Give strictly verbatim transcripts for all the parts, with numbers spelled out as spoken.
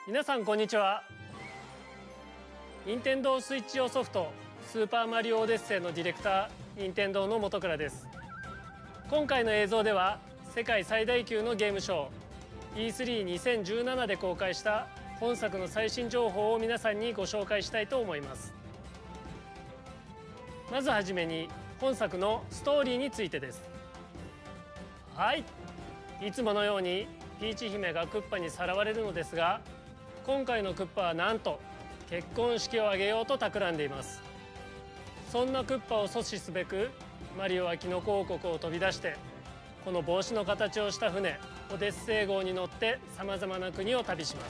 皆さんこんにちは。任天堂スイッチ用ソフトスーパーマリオオデッセイのディレクター、任天堂の本倉です。今回の映像では世界最大級のゲームショー イースリーにせんじゅうなな で公開した本作の最新情報を皆さんにご紹介したいと思います。まずはじめに本作のストーリーについてです。はい、いつものようにピーチ姫がクッパにさらわれるのですが、今回のクッパはなんと結婚式を挙げようと企んでいます。そんなクッパを阻止すべくマリオはキノコ王国を飛び出して、この帽子の形をした船オデッセイ号に乗ってさまざまな国を旅します。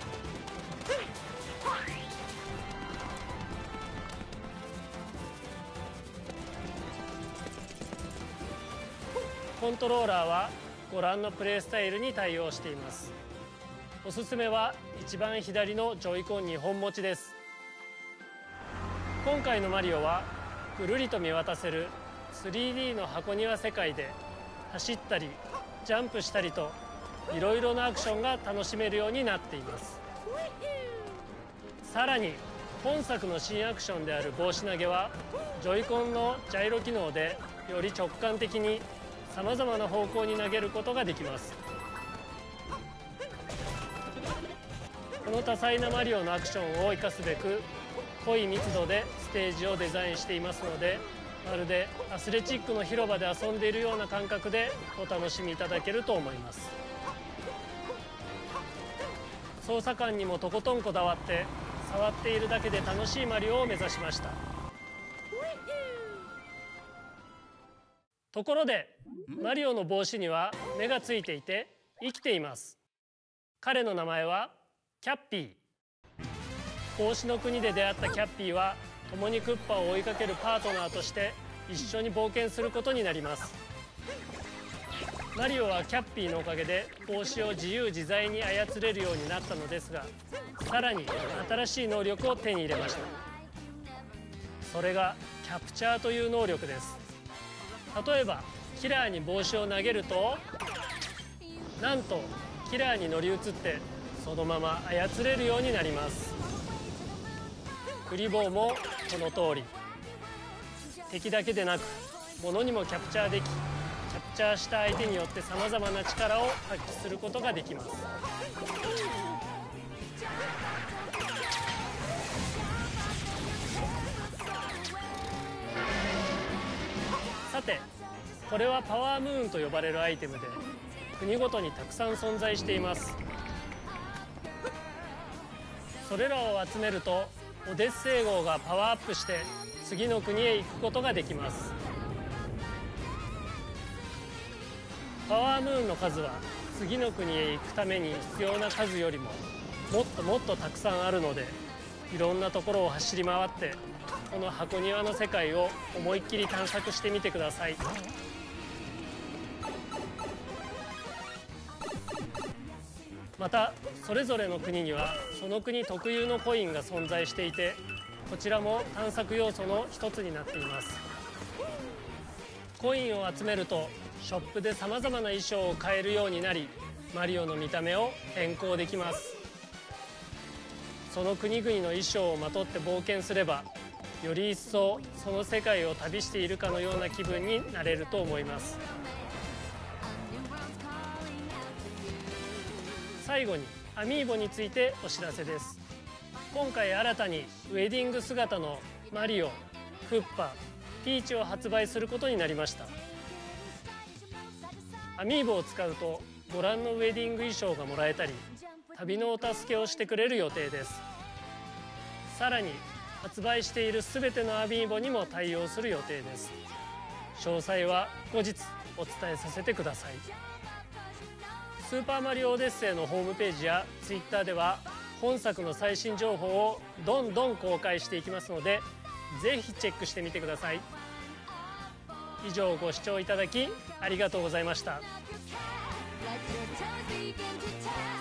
コントローラーはご覧のプレイスタイルに対応しています。おすすめは一番左のジョイコンにほん持ちです。今回のマリオはぐるりと見渡せる スリーディー の箱庭世界で、走ったりジャンプしたりといろいろなアクションが楽しめるようになっています。さらに本作の新アクションである帽子投げはジョイコンのジャイロ機能でより直感的にさまざまな方向に投げることができます。この多彩なマリオのアクションを生かすべく濃い密度でステージをデザインしていますので、まるでアスレチックの広場で遊んでいるような感覚でお楽しみいただけると思います。操作感にもとことんこだわって触っているだけで楽しいマリオを目指しました。ところでマリオの帽子には目がついていて生きています。彼の名前はキャッピー。帽子の国で出会ったキャッピーは共にクッパを追いかけるパートナーとして一緒に冒険することになります。マリオはキャッピーのおかげで帽子を自由自在に操れるようになったのですが、さらに新しい能力を手に入れました。それがキャプチャーという能力です。例えばキラーに帽子を投げると、なんとキラーに乗り移ってそのまま操れるようになります。クリボーもこの通り、敵だけでなく物にもキャプチャーでき、キャプチャーした相手によってさまざまな力を発揮することができます。さて、これはパワームーンと呼ばれるアイテムで国ごとにたくさん存在しています。それらを集めるとオデッセイ号がパワーアップして次の国へ行くことができます。パワームーンの数は次の国へ行くために必要な数よりももっともっとたくさんあるので、いろんなところを走り回ってこの箱庭の世界を思いっきり探索してみてください。またそれぞれの国にはその国特有のコインが存在していて、こちらも探索要素の一つになっています。コインを集めるとショップでさまざまな衣装を買えるようになり、マリオの見た目を変更できます。その国々の衣装をまとって冒険すれば、より一層その世界を旅しているかのような気分になれると思います。最後にアミーボについてお知らせです。今回新たにウェディング姿のマリオ、クッパ、ピーチを発売することになりました。アミーボを使うとご覧のウェディング衣装がもらえたり、旅のお助けをしてくれる予定です。さらに発売しているすべてのアミーボにも対応する予定です。詳細は後日お伝えさせてください。スーパーマリオオデッセイのホームページやツイッターでは本作の最新情報をどんどん公開していきますので、ぜひチェックしてみてください。以上ご視聴いただきありがとうございました。